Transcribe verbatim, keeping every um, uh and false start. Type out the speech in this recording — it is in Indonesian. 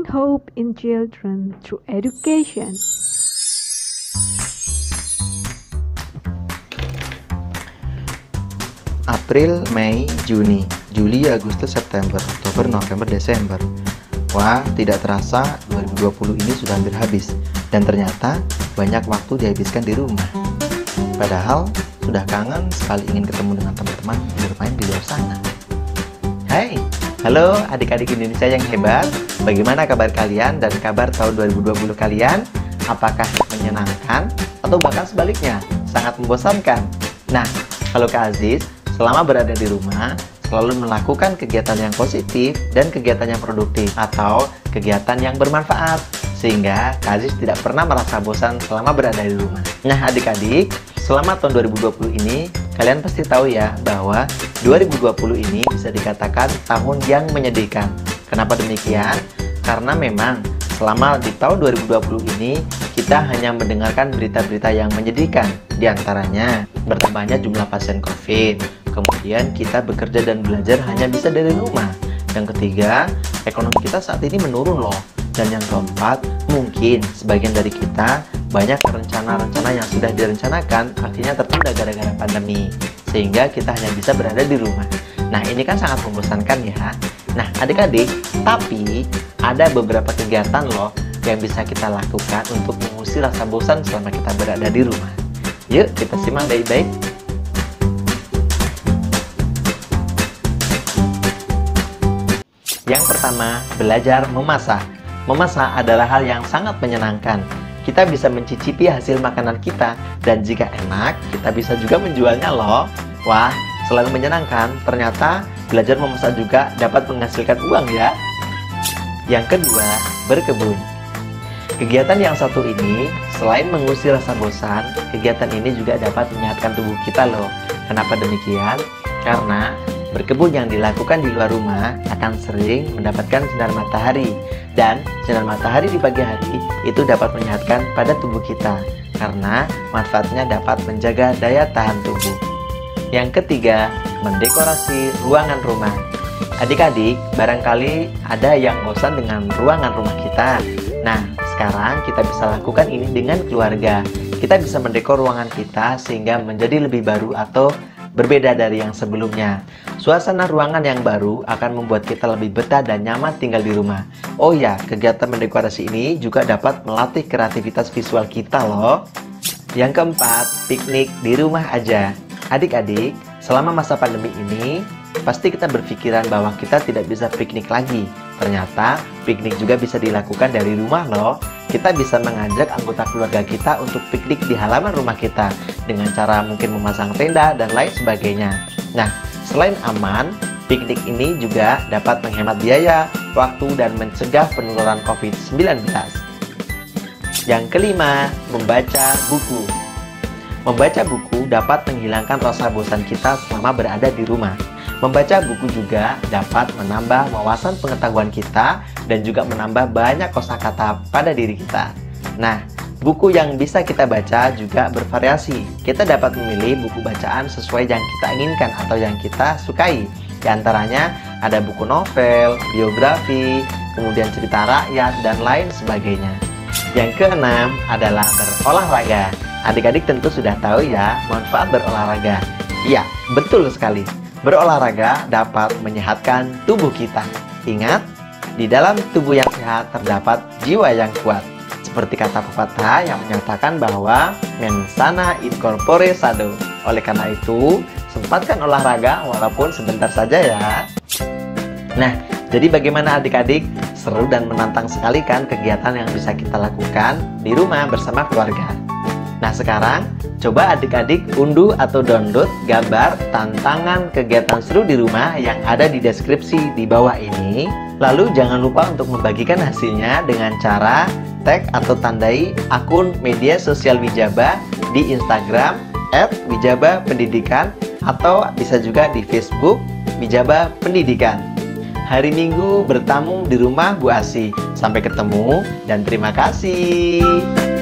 find hope in children through education. April, Mei, Juni, Juli, Agustus, September, Oktober, November, Desember. Wah, tidak terasa dua ribu dua puluh ini sudah hampir habis. Dan ternyata banyak waktu dihabiskan di rumah. Padahal sudah kangen sekali ingin ketemu dengan teman-teman bermain di luar sana. Hai, halo adik-adik Indonesia yang hebat. Bagaimana kabar kalian dan kabar tahun dua ribu dua puluh kalian? Apakah menyenangkan atau bahkan sebaliknya sangat membosankan? Nah, kalau Kak Aziz selama berada di rumah selalu melakukan kegiatan yang positif dan kegiatan yang produktif atau kegiatan yang bermanfaat, sehingga Kak Aziz tidak pernah merasa bosan selama berada di rumah. Nah adik-adik, selama tahun dua ribu dua puluh ini kalian pasti tahu ya bahwa dua ribu dua puluh ini bisa dikatakan tahun yang menyedihkan. Kenapa demikian? Karena memang selama di tahun dua ribu dua puluh ini kita hanya mendengarkan berita-berita yang menyedihkan. Di antaranya bertambahnya jumlah pasien COVID, kemudian kita bekerja dan belajar hanya bisa dari rumah. Yang ketiga, ekonomi kita saat ini menurun loh. Dan yang keempat, mungkin sebagian dari kita banyak rencana-rencana yang sudah direncanakan akhirnya tertunda gara-gara pandemi, sehingga kita hanya bisa berada di rumah. Nah ini kan sangat membosankan ya. Nah adik-adik, tapi ada beberapa kegiatan loh yang bisa kita lakukan untuk mengusir rasa bosan selama kita berada di rumah. Yuk kita simak baik-baik. Yang pertama, belajar memasak. Memasak adalah hal yang sangat menyenangkan. Kita bisa mencicipi hasil makanan kita, dan jika enak, kita bisa juga menjualnya loh. Wah, selain menyenangkan, ternyata belajar memasak juga dapat menghasilkan uang ya. Yang kedua, berkebun. Kegiatan yang satu ini, selain mengusir rasa bosan, kegiatan ini juga dapat menyehatkan tubuh kita loh. Kenapa demikian? Karena berkebun yang dilakukan di luar rumah akan sering mendapatkan sinar matahari, dan sinar matahari di pagi hari itu dapat menyehatkan pada tubuh kita karena manfaatnya dapat menjaga daya tahan tubuh. Yang ketiga, mendekorasi ruangan rumah. Adik-adik, barangkali ada yang bosan dengan ruangan rumah kita. Nah, sekarang kita bisa lakukan ini dengan keluarga. Kita bisa mendekor ruangan kita sehingga menjadi lebih baru atau berbeda dari yang sebelumnya. Suasana ruangan yang baru akan membuat kita lebih betah dan nyaman tinggal di rumah. Oh ya, kegiatan mendekorasi ini juga dapat melatih kreativitas visual kita loh. Yang keempat, piknik di rumah aja. Adik-adik, selama masa pandemi ini, pasti kita berpikiran bahwa kita tidak bisa piknik lagi. Ternyata, piknik juga bisa dilakukan dari rumah loh. Kita bisa mengajak anggota keluarga kita untuk piknik di halaman rumah kita dengan cara mungkin memasang tenda dan lain sebagainya. Nah, selain aman, piknik ini juga dapat menghemat biaya, waktu, dan mencegah penularan COVID sembilan belas. Yang kelima, membaca buku. Membaca buku dapat menghilangkan rasa bosan kita selama berada di rumah. Membaca buku juga dapat menambah wawasan pengetahuan kita dan juga menambah banyak kosakata pada diri kita. Nah, buku yang bisa kita baca juga bervariasi. Kita dapat memilih buku bacaan sesuai yang kita inginkan atau yang kita sukai. Di antaranya ada buku novel, biografi, kemudian cerita rakyat, dan lain sebagainya. Yang keenam adalah berolahraga. Adik-adik tentu sudah tahu ya manfaat berolahraga. Iya, betul sekali. Berolahraga dapat menyehatkan tubuh kita. Ingat, di dalam tubuh yang sehat terdapat jiwa yang kuat. Seperti kata pepatah yang menyatakan bahwa mens sana in corpore sano. Oleh karena itu, sempatkan olahraga walaupun sebentar saja ya. Nah, jadi bagaimana adik-adik? Seru dan menantang sekali kan kegiatan yang bisa kita lakukan di rumah bersama keluarga. Nah sekarang, coba adik-adik unduh atau download gambar tantangan kegiatan seru di rumah yang ada di deskripsi di bawah ini. Lalu jangan lupa untuk membagikan hasilnya dengan cara tag atau tandai akun media sosial Wijaba di Instagram et wijaba pendidikan atau bisa juga di Facebook Wijaba Pendidikan. Hari Minggu bertamu di rumah Bu Asih. Sampai ketemu dan terima kasih.